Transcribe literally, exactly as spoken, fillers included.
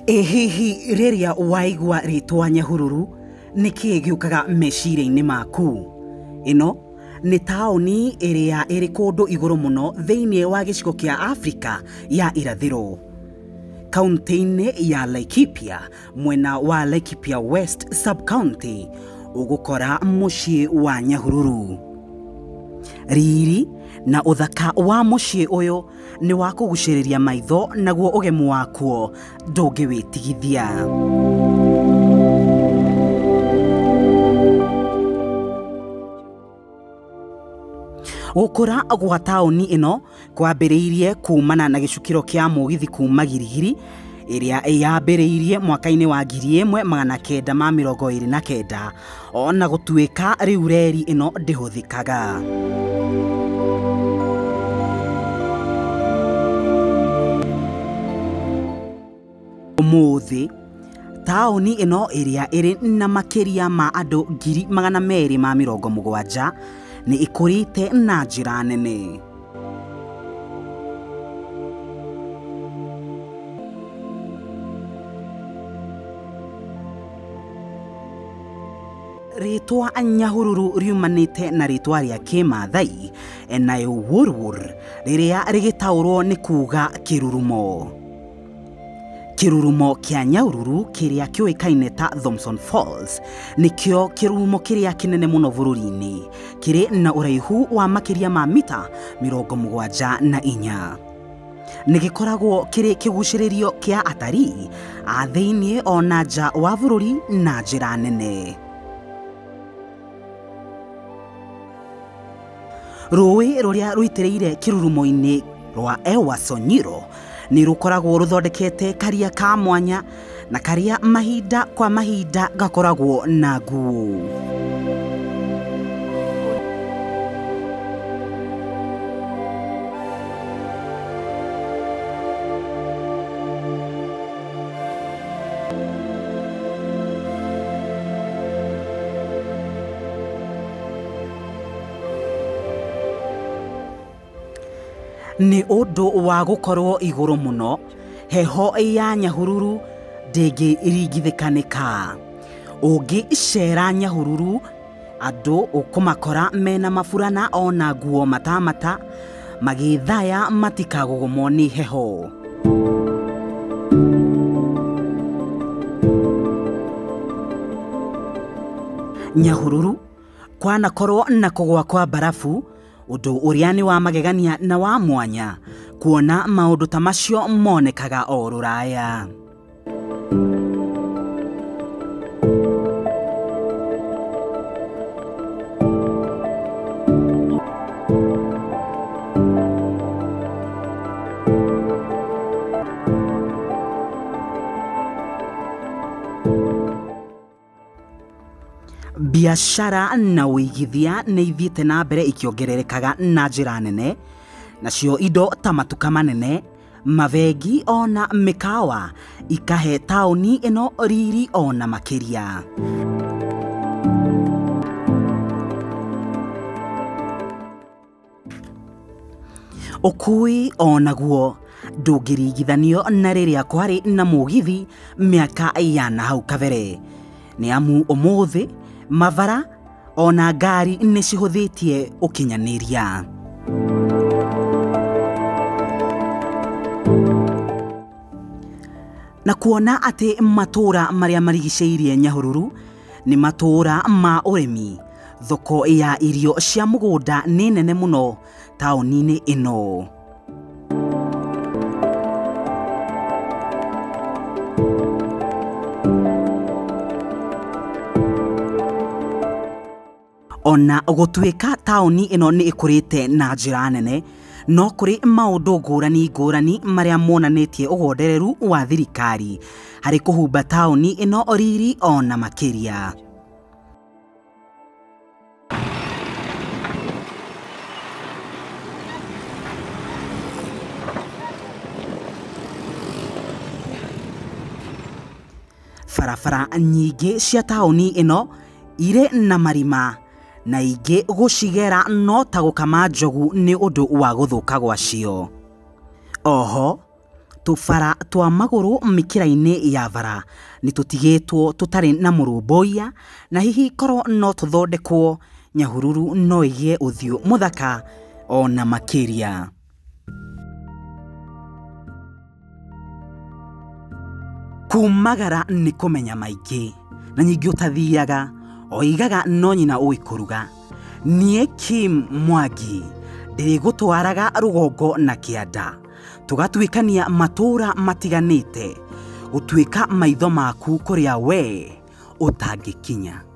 Ehihi riria waigua ritwa Nyahururu niki giukaga meciria-ini maku? Ino ni taoni iria iri kundu iguru muno thiini wa gicigo kia Afrika ya irathiro. Kaunti-ini ya Laikipia, mwena wa Laikipia West Sub-County, ugukora mucii wa Nyahururu. Riri na uthaka wa mucii uyu ni wa kuguciriria maitho, naguo ugemu wakuo ndungiwitigithia. Gukura gwa taoni ino kwambiriirie kumana na gicukiro kia mugithi kuma Girigiri iria yambiriirie mwaka-ini wa ngiri imwe magana kenda ma mirongo iri na kenda, ona gutuika riu reri ino ndihuthikaga. Umuthi taoni ino iria iri na makiria ma andu ngiri magana meri ma mirongo mugwanja ni ikurite na njira nene. Ritwa Nyahururu riumanite na ritwa ria Kimathai enayo wurwur riria rigitaurwo ni kuga kirurumo. Kirurumo kia Nyahururu kiria kiuikaine ta Thompson Falls nikio kirurumo kiria kinene muno bururi-ini, kiri na uraihu wa makiria ma mita mirongo mugwanja na inya. Nigikoragwo kiri kiguciririo kia atarii a thiini ona nja wa bururi na njira nene. Rui ruria ruitiriire kirurumo-ini rwa Ewasonyiro ni rukoragwo ruthondekete karia ka mwanya, na karia mahinda kwa mahinda gakoragwo na nguo. Ni undu wa gukorwo iguru muno, heho ya Nyahururu ndingi irigithikanika. Ungi cera Nyahururu, andu ukumakora mena maburana ona nguo matamata magithaya matikagugumwo ni heho. Nyahururu kwanakorwo na kugwa kwa barafu, undu uria ni wa magegania na wa mwanya, kuona maundu ta macio monekaga o Ruraya. Biashara na uigithia ni ithiite na mbere ikiongererekaga na njira nene, nacio indo ta matuka manene, mavengi ona mikawa ikahe taoni ino riri ona makiria. Ukui onaguo ndungirigithanio na riria kwari na mugithi miaka ya na hau kabere, ni amu umuthi mavara ona ngari ni cihuthitie ukinyaniria. Na kuona ati matuura maria marigiceirie Nyahururu ni matuura ma urimi, thoko ya irio cia mugunda ni nene muno taoni-ini ino. Ona gutuika taoni ino ni ikurite na njira nene, no kuri maundu ngurani ngurani maria monanitie ugondereru wa thirikari hari kuhumba taoni ino riri ona makiria. Farafara nyingi cia taoni ino ire na marima, na ingi gucigera no ta gukama njogu ni undu wa guthuka gwacio. Oho tubara twa maguru mikira-ini ya bara ni tutigetwo tutari na murumboia na hihi koro no tuthondekwo Nyahururu no igie uthio muthaka ona makiria. Kumagara ni kumenya maingi na nyingi utathiaga oigaga no nyina uwi kuruga. Nie Kim Mwangi ndirigutwaraga rugongo na kianda tugatuikania matuura matiganite gutuika maitho maku kuria we utangikinya.